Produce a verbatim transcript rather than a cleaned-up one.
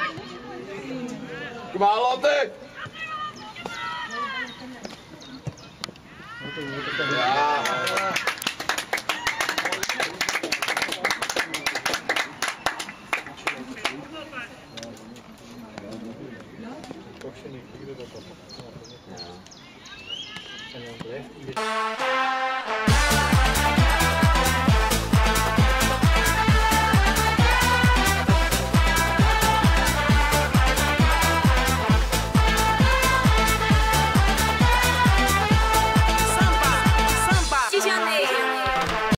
Málo ty! Já. To už je někdy do toho.